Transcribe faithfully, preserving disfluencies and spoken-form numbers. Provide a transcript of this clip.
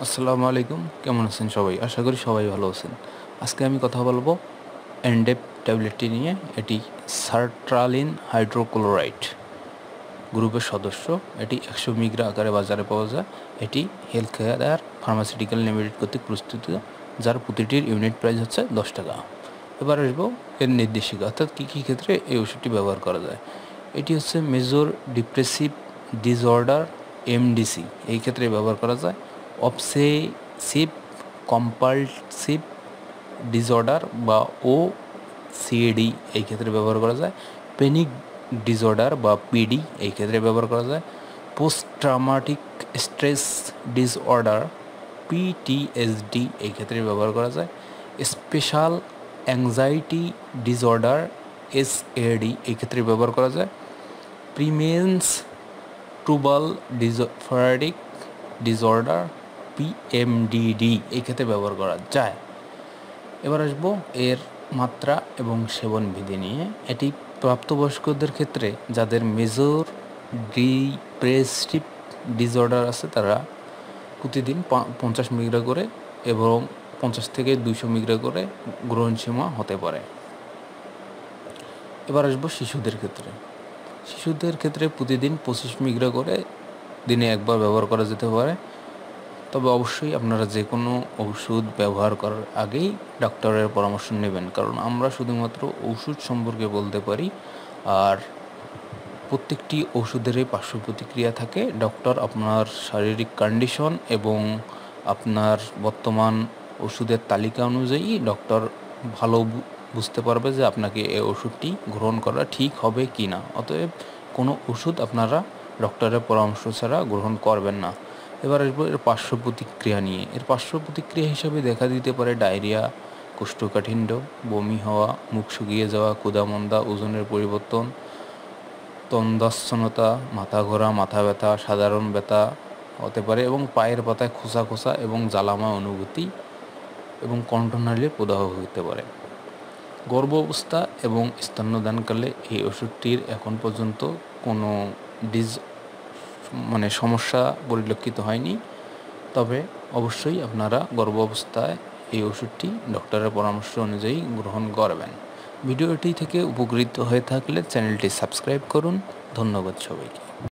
আসসালামু আলাইকুম, কেমন আছেন সবাই? আশা করি সবাই ভালো আছেন। আজকে আমি কথা বলবো অ্যান্ডেপ ট্যাবলেটটি নিয়ে। এটি সার্ট্রালিন হাইড্রোক্লোরাইড গ্রুপের সদস্য। এটি একশো মিগ্রা আকারে বাজারে পাওয়া যায়। এটি হেলথ কেয়ার আর ফার্মাসিউটিক্যাল লিমিটেড কর্তৃক প্রস্তুত, যার প্রতিটির ইউনিট প্রাইস হচ্ছে দশ টাকা। এবার আসবো এর নির্দেশিকা, অর্থাৎ কী কী ক্ষেত্রে এই ওষুধটি ব্যবহার করা যায়। এটি হচ্ছে মেজর ডিপ্রেসিভ ডিসঅর্ডার এমডিসি, এই ক্ষেত্রে ব্যবহার করা যায়। অবসেসিভ কম্পালসিভ ডিসঅর্ডার বা ও সিএডি, এই ক্ষেত্রে ব্যবহার করা যায়। প্যানিক ডিসঅর্ডার বা পিডি, এই ক্ষেত্রে ব্যবহার করা যায়। Post traumatic stress disorder PTSD, এই ক্ষেত্রে ব্যবহার করা যায়। স্পেশাল অ্যাংজাইটি ডিসঅর্ডার এসএডি, এই ক্ষেত্রে ব্যবহার করা যায়। প্রিমেন্স টুবাল ডিসফারিক ডিসঅর্ডার পিএমডিডি, এই ক্ষেত্রে ব্যবহার করা যায়। এবার আসবো এর মাত্রা এবং সেবন বিধি নিয়ে। এটি প্রাপ্তবয়স্কদের ক্ষেত্রে যাদের মেজর ডিপ্রেসিভ ডিসঅর্ডার আছে, তারা প্রতিদিন পঞ্চাশ মিগ্রা করে এবং পঞ্চাশ থেকে দুইশো মিগ্রা করে গ্রহণসীমা হতে পারে। এবার আসবো শিশুদের ক্ষেত্রে। শিশুদের ক্ষেত্রে প্রতিদিন পঁচিশ মিগ্রা করে দিনে একবার ব্যবহার করা যেতে পারে। তবে অবশ্যই আপনারা যে কোনো ওষুধ ব্যবহার করার আগেই ডাক্তারের পরামর্শ নেবেন, কারণ আমরা শুধুমাত্র ওষুধ সম্পর্কে বলতে পারি, আর প্রত্যেকটি ওষুধেরই পার্শ্ব প্রতিক্রিয়া থাকে। ডক্টর আপনার শারীরিক কন্ডিশন এবং আপনার বর্তমান ওষুধের তালিকা অনুযায়ী ডক্টর ভালো বুঝতে পারবে যে আপনাকে এই ওষুধটি গ্রহণ করা ঠিক হবে কি না। অতএব কোনো ওষুধ আপনারা ডক্টরের পরামর্শ ছাড়া গ্রহণ করবেন না। এবার আসবো এর পার্শ্ব প্রতিক্রিয়া নিয়ে। এর পার্শ্ব প্রতিক্রিয়া হিসাবে দেখা দিতে পারে ডায়রিয়া, কোষ্ঠকাঠিন্য, বমি হওয়া, মুখ শুকিয়ে যাওয়া, ক্ষুধামন্দা, ওজনের পরিবর্তন, তন্দ্রাচ্ছন্নতা, মাথা ঘোরা, মাথা ব্যথা, সাধারণ ব্যথা হতে পারে এবং পায়ের পাতায় খোসা খোসা এবং জ্বালাময় অনুভূতি এবং কণ্ঠনালীর প্রদাহ হতে পারে। গর্ভাবস্থা এবং স্তন্যদানকালে এই ওষুধটির এখন পর্যন্ত কোনো ডিজ মানে সমস্যা পরিলক্ষিত হয়নি। তবে অবশ্যই আপনারা গর্ভাবস্থায় এই ওষুধটি ডক্টরের পরামর্শ অনুযায়ী গ্রহণ করবেন। ভিডিওটি থেকে উপকৃত হয়ে থাকলে চ্যানেলটি সাবস্ক্রাইব করুন। ধন্যবাদ সবাইকে।